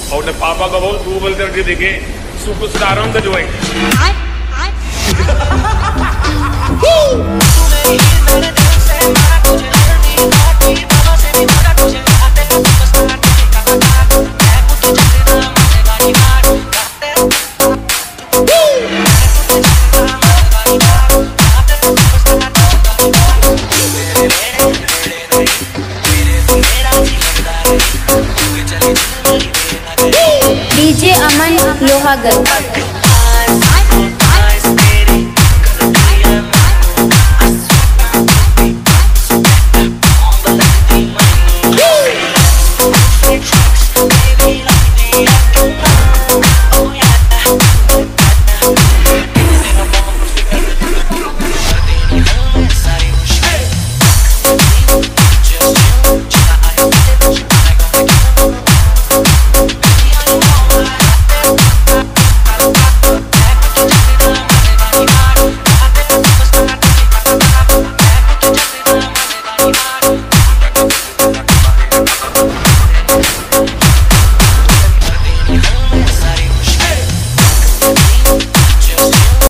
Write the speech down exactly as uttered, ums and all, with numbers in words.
और ने पापा को बहुत गूगल करके देखे सुपरस्टारों का जो है डीजे अमन लोहागढ़।